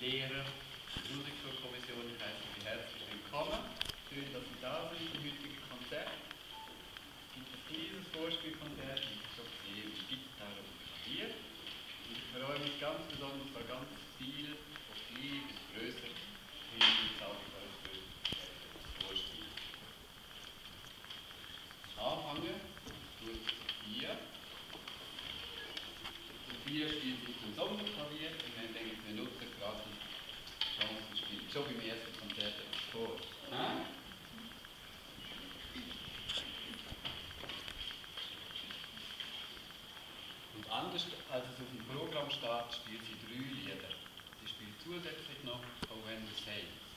Lehrer der Musikschulkommission, ich heiße Sie herzlich willkommen. Schön, dass Sie da sind im heutigen Konzert. Es gibt ein kleines Vorspielkonzert mit Klavier, Gitarre und Klavier. Und ich freue mich ganz besonders, weil ganz viel, von klein bis grösser, hier jetzt auch für das Vorspiel. Anfangen tut Sophia. Sophia spielt mit dem Sonderklavier und wir denken, wir nutzen gerade die Chance und spielen schon beim ersten Konzert etwas vor. Und anders als es auf dem Programm steht, spielt sie 3 Lieder. Sie spielt zusätzlich noch Oh When the Saints.